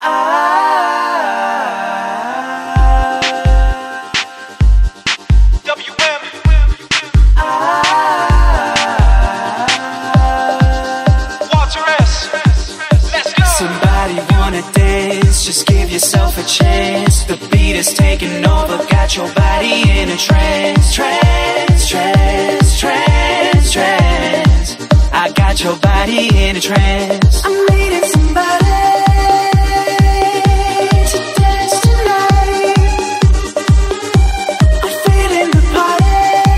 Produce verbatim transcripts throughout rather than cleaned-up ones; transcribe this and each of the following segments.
Just give yourself a chance. The beat is taking over, got your body in a trance. Trance, trance, trance, trance. I got your body in a trance. I'm needing somebody to dance tonight. I'm feeling the party,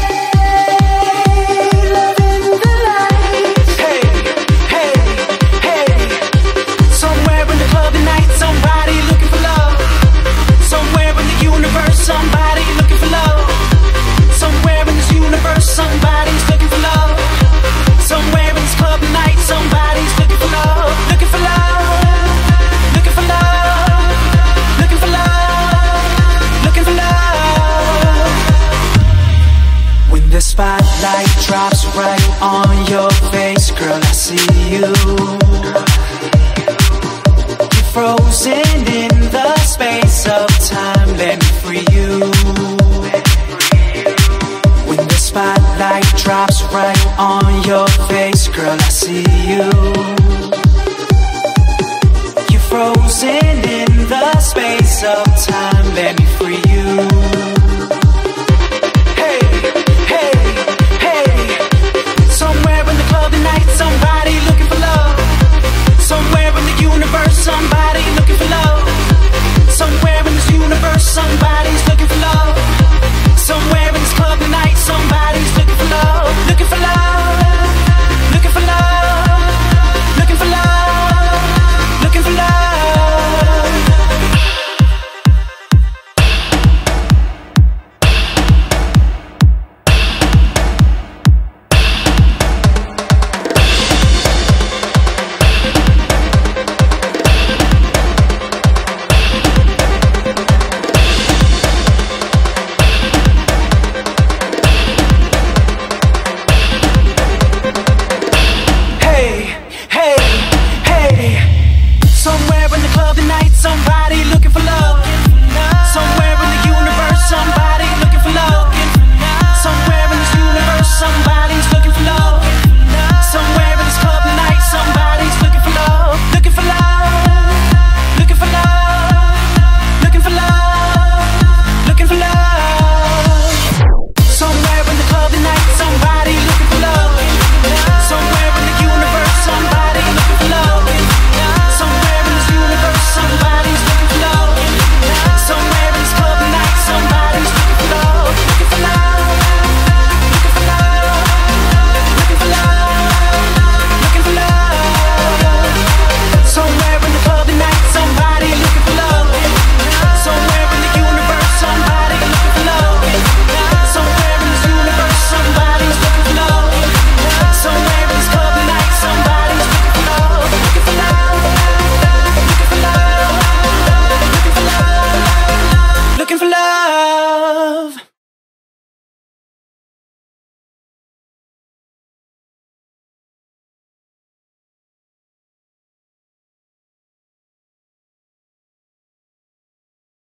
loving the lights. Hey, hey, hey. Somewhere in the club tonight, somebody looking for love. Somewhere in the universe, somebody looking for love. Somewhere in this universe, somebody's looking for love. Somewhere in this club tonight, somebody's looking for love. Looking for love. Looking for love. Looking for love. Looking for love. When the spotlight drops right on your face, girl, I see you. Frozen in the space of time, let me free you. When the spotlight drops right on your face, girl, I see you. You're frozen in the space of time, let me free